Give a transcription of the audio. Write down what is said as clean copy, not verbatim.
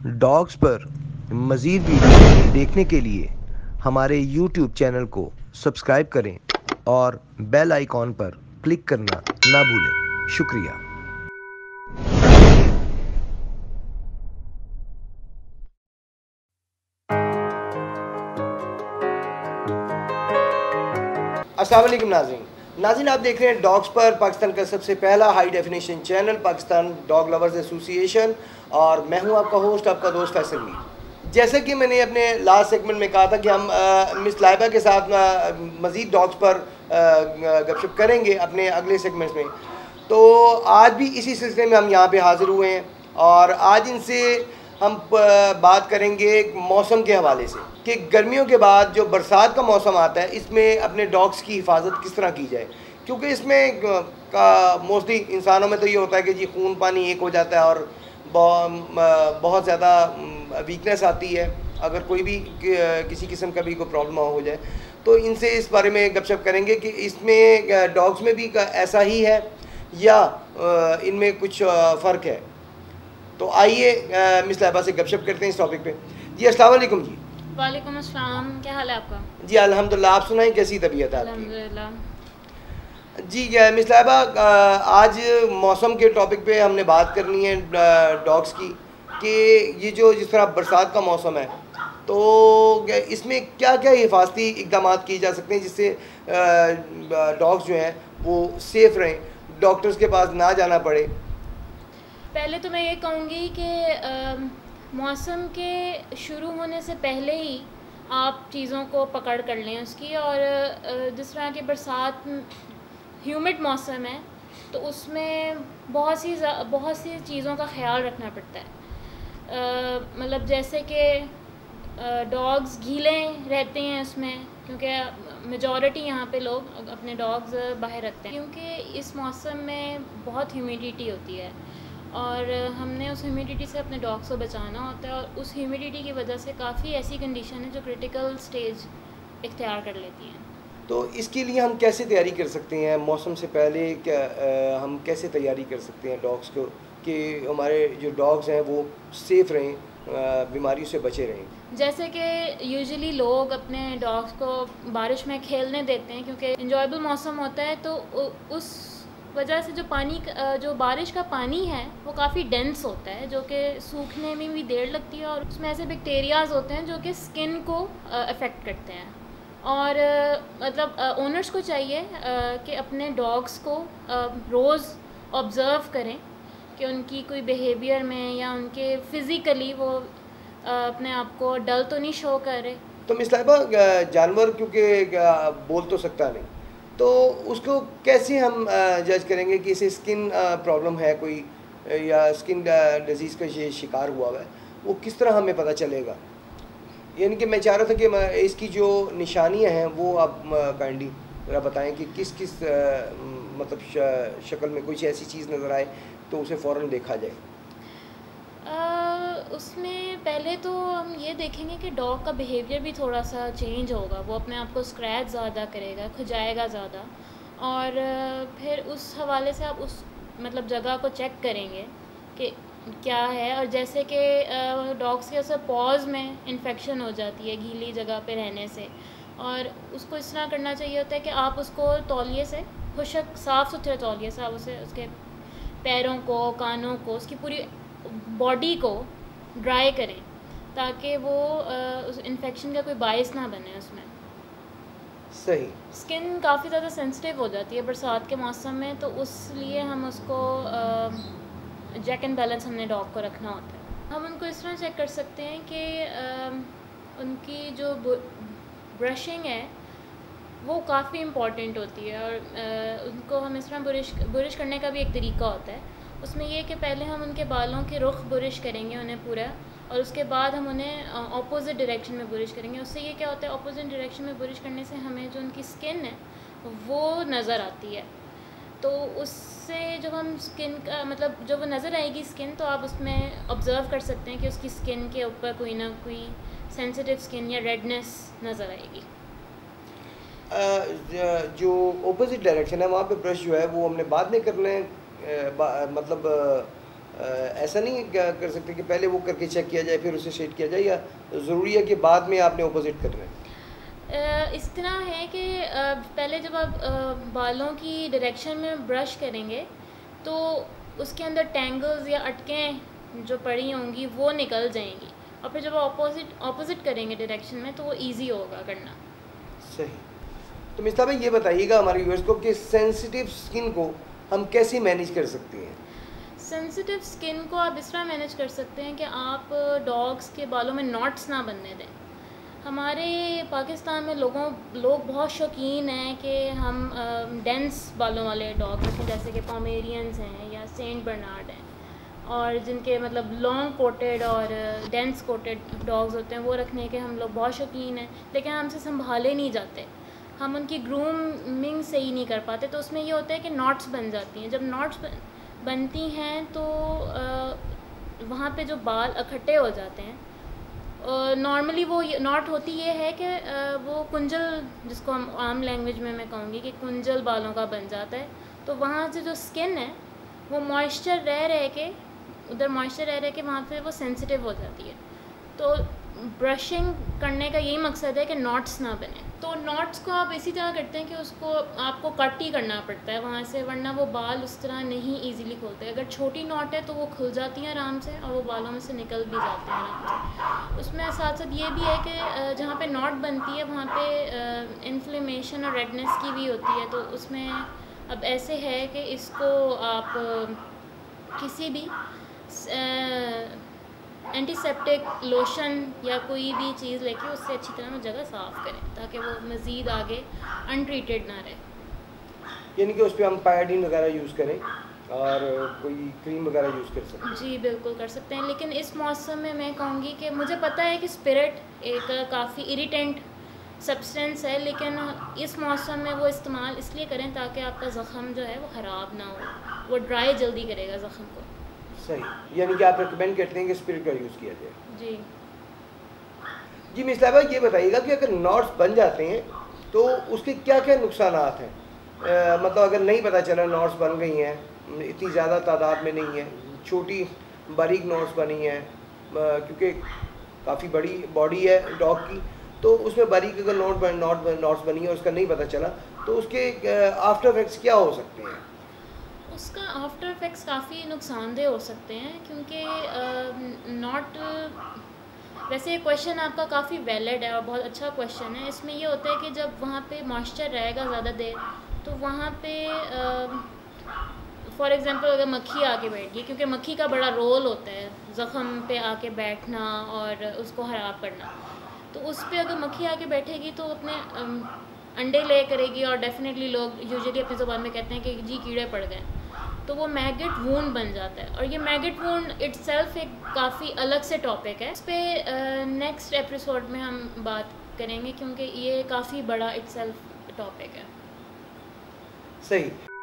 Dogs पर मज़ीद video देखने के लिए हमारे YouTube चैनल को सब्सक्राइब करें और बेल आइकॉन पर क्लिक करना ना भूलें। शुक्रिया। अस्सलाम वालेकुम नाज़रीन, आप देख रहे हैं डॉग्स पर पाकिस्तान का सबसे पहला high definition channel Pakistan dog lovers association, और मैं हूं आपका होस्ट, आपका दोस्त फैसल मीर। जैसे कि मैंने अपने लास्ट सेगमेंट में कहा था कि हम मिस लाइबा के साथ मज़ीद डॉग्स पर गपशप करेंगे अपने अगले सेगमेंट्स में। तो आज भी इसी सिलसिले में हम यहाँ पे हाज़िर हुए हैं और आज इनसे हम बात करेंगे मौसम के हवाले से कि गर्मियों के बाद जो बरसात का मौसम आता है इसमें अपने डॉग्स की हिफाजत किस तरह की जाए, क्योंकि इसमें का मोस्टली इंसानों में तो ये होता है कि जी खून पानी एक हो जाता है और बहुत ज़्यादा वीकनेस आती है अगर कोई भी किसी किस्म का भी कोई प्रॉब्लम हो जाए। तो इनसे इस बारे में गपशप करेंगे कि इसमें डॉग्स में भी ऐसा ही है या इनमें कुछ फ़र्क है। तो आइए मिस लाइबा से गपशप करते हैं इस टॉपिक पे। जी अस्सलाम वालेकुम। जी वालेकुम अस्सलाम, क्या हाल है आपका? जी अल्हम्दुलिल्लाह, आप सुनाएं कैसी तबीयत है आपकी? अल्हम्दुलिल्लाह। जी मिस लाइबा, आज मौसम के टॉपिक पे हमने बात करनी है डॉग्स की कि ये जो जिस तरह बरसात का मौसम है तो इसमें क्या क्या हिफाजती इकदाम किए जा सकते हैं जिससे डॉग्स जो हैं वो सेफ़ रहें, डॉक्टर्स के पास ना जाना पड़े। पहले तो मैं ये कहूँगी कि मौसम के शुरू होने से पहले ही आप चीज़ों को पकड़ कर लें उसकी, और जिस तरह की बरसात ह्यूमिड मौसम है तो उसमें बहुत सी चीज़ों का ख्याल रखना पड़ता है। मतलब जैसे कि डॉग्स गीले रहते हैं उसमें, क्योंकि मेजॉरिटी यहाँ पे लोग अपने डॉग्स बाहर रखते हैं क्योंकि इस मौसम में बहुत ह्यूमिडिटी होती है और हमने उस ह्यूमिडिटी से अपने डॉग्स को बचाना होता है, और उस ह्यूमिडिटी की वजह से काफ़ी ऐसी कंडीशन है जो क्रिटिकल स्टेज इख्तियार कर लेती हैं। तो इसके लिए हम कैसे तैयारी कर सकते हैं मौसम से पहले? क्या हम कैसे तैयारी कर सकते हैं डॉग्स को कि हमारे जो डॉग्स हैं वो सेफ़ रहें, बीमारियों से बचे रहें? जैसे कि यूजुअली लोग अपने डॉग्स को बारिश में खेलने देते हैं क्योंकि इंजॉयबल मौसम होता है, तो उस वजह से जो बारिश का पानी है वो काफ़ी डेंस होता है, जो कि सूखने में भी देर लगती है, और उसमें ऐसे बैक्टीरियाज होते हैं जो कि स्किन को अफेक्ट करते हैं। और मतलब ओनर्स को चाहिए कि अपने डॉग्स को रोज़ ऑब्ज़र्व करें कि उनकी कोई बिहेवियर में या उनके फ़िज़िकली वो अपने आप को डल तो नहीं शो कर रहे। तो मिस लाइबा, जानवर क्योंकि बोल तो सकता नहीं, तो उसको कैसे हम जज करेंगे कि इसे स्किन प्रॉब्लम है कोई या स्किन डिजीज़ का शिकार हुआ है, वो किस तरह हमें पता चलेगा? यानी कि मैं चाह रहा था कि इसकी जो निशानियां हैं वो आप काइंडली ज़रा बताएं कि किस किस मतलब शक्ल में कुछ ऐसी चीज़ नज़र आए तो उसे फ़ौरन देखा जाए। उसमें पहले तो हम ये देखेंगे कि डॉग का बिहेवियर भी थोड़ा सा चेंज होगा, वो अपने आप को स्क्रैच ज़्यादा करेगा, खुजाएगा ज़्यादा, और फिर उस हवाले से आप उस मतलब जगह को चेक करेंगे कि क्या है। और जैसे कि डॉग्स के असर पॉज में इन्फेक्शन हो जाती है गीली जगह पे रहने से, और उसको इस तरह करना चाहिए होता है कि आप उसको तौलिए से, खुशक साफ़ सुथरे तौलिए से आप उसे उसके पैरों को, कानों को, उसकी पूरी बॉडी को ड्राई करें ताकि वो उस इन्फेक्शन का कोई बायस ना बने उसमें। सही। स्किन काफ़ी ज़्यादा सेंसिटिव हो जाती है बरसात के मौसम में, तो उसलिए हम उसको चेक एंड बैलेंस हमने डॉग को रखना होता है। हम उनको इस तरह चेक कर सकते हैं कि उनकी जो ब्रशिंग है वो काफ़ी इम्पॉर्टेंट होती है, और उनको हम इस तरह बुरिश करने का भी एक तरीका होता है। उसमें यह कि पहले हम उनके बालों के रुख बुरिश करेंगे उन्हें पूरा, और उसके बाद हम उन्हें ऑपोजिट डायरेक्शन में बुरिश करेंगे। उससे ये क्या होता है, ऑपोजिट डायरेक्शन में बुरिश करने से हमें जो उनकी स्किन है वो नज़र आती है, तो उससे जब हम स्किन का मतलब जब वो नज़र आएगी स्किन, तो आप उसमें ऑब्ज़र्व कर सकते हैं कि उसकी स्किन के ऊपर कोई ना कोई सेंसिटिव स्किन या रेडनेस नज़र आएगी। जो ऑपोजिट डायरेक्शन है वहाँ पे ब्रश जो है वो हमने बाद में करना है, मतलब ऐसा नहीं क्या कर सकते कि पहले वो करके चेक किया जाए फिर उसे शेड किया जाए, या ज़रूरी है कि बाद में आपने ऑपोजिट करना है? इस तरह है कि पहले जब आप बालों की डायरेक्शन में ब्रश करेंगे तो उसके अंदर टैंगल्स या अटकें जो पड़ी होंगी वो निकल जाएंगी, और फिर जब आप ऑपोजिट करेंगे डायरेक्शन में तो वो इजी होगा करना। सही। तो मिस्ता भाई ये बताइएगा हमारे व्यूअर्स को कि सेंसिटिव स्किन को हम कैसे मैनेज कर सकते हैं? सेंसिटिव स्किन को आप इस तरह मैनेज कर सकते हैं कि आप डॉग्स के बालों में नॉट्स ना बनने दें। हमारे पाकिस्तान में लोग बहुत शौकीन हैं कि हम डेंस बालों वाले डॉग रखें, जैसे कि पोमेरियंस हैं या सेंट बर्नार्ड हैं, और जिनके मतलब लॉन्ग कोटेड और डेंस कोटेड डॉग्स होते हैं वो रखने के हम लोग बहुत शौकीन हैं, लेकिन हमसे संभाले नहीं जाते, हम उनकी ग्रूमिंग सही नहीं कर पाते। तो उसमें ये होता है कि नॉट्स बन जाती हैं। जब नॉट्स बनती हैं तो वहाँ पे जो बाल इकट्ठे हो जाते हैं, नॉर्मली वो नॉट होती ये है कि वो कुंजल, जिसको हम आम लैंग्वेज में मैं कहूँगी कि कुंजल बालों का बन जाता है। तो वहाँ से जो स्किन है वो मॉइस्चर रह के उधर मॉइस्चर रह के वहाँ पे वो सेंसिटिव हो जाती है। तो ब्रशिंग करने का यही मकसद है कि नॉट्स ना बने। तो नॉट्स को आप इसी तरह करते हैं कि उसको आपको कट ही करना पड़ता है वहाँ से, वरना वो बाल उस तरह नहीं इजीली खुलते। अगर छोटी नॉट है तो वो खुल जाती हैं आराम से और वो बालों में से निकल भी जाते हैं आराम से। उसमें साथ साथ ये भी है कि जहाँ पे नॉट बनती है वहाँ पे इन्फ्लेमेशन और रेडनेस की भी होती है। तो उसमें अब ऐसे है कि इसको आप किसी भी एंटीसेप्टिक लोशन या कोई भी चीज़ लेके उससे अच्छी तरह वो जगह साफ़ करें ताकि वो मज़ीद आगे अनट्रीटेड ना रहे। यानी कि उस पर हम पायोडीन वगैरह यूज़ करें और कोई क्रीम वगैरह यूज़ कर सकते हैं? जी बिल्कुल कर सकते हैं, लेकिन इस मौसम में मैं कहूँगी कि मुझे पता है कि स्पिरिट एक काफ़ी इरिटेंट सब्सटेंस है, लेकिन इस मौसम में वो इस्तेमाल इसलिए करें ताकि आपका ज़ख़म जो है वो ख़राब ना हो, वो ड्राई जल्दी करेगा ज़ख़म को। सही, यानी कि आप रिकमेंड करते हैं कि स्पिरिट का यूज़ किया जाए? जी जी मिस लाइबा, ये बताइएगा कि अगर नॉट्स बन जाते हैं तो उसके क्या क्या नुकसानात हैं? मतलब अगर नहीं पता चला नॉट्स बन गई हैं, इतनी ज़्यादा तादाद में नहीं है, छोटी बारीक नॉट्स बनी हैं, क्योंकि काफ़ी बड़ी बॉडी है डॉग की, तो उसमें बारीक अगर नॉट्स बनी है और उसका नहीं पता चला तो उसके आफ्टर इफेक्ट्स क्या हो सकते हैं? उसका आफ्टर इफ़ेक्ट्स काफ़ी नुकसानदेह हो सकते हैं, क्योंकि नॉट वैसे ये क्वेश्चन आपका काफ़ी वैलिड है और बहुत अच्छा क्वेश्चन है। इसमें ये होता है कि जब वहाँ पे मॉइस्चर रहेगा ज़्यादा देर तो वहाँ पे फॉर एग्ज़ाम्पल अगर मक्खी आके बैठ गई, क्योंकि मक्खी का बड़ा रोल होता है ज़ख़म पे आके बैठना और उसको ख़राब करना, तो उस पर अगर मक्खी आके बैठेगी तो अपने अंडे ले करेगी और डेफिनेटली लोग यूजुअली अपनी ज़ुबान में कहते हैं कि जी कीड़े पड़ गए, तो वो मैगेट वूंड बन जाता है। और ये मैगेट वूंड इट्सेल्फ एक काफ़ी अलग से टॉपिक है, इस पर नेक्स्ट एपिसोड में हम बात करेंगे क्योंकि ये काफ़ी बड़ा इट्सेल्फ टॉपिक है। सही।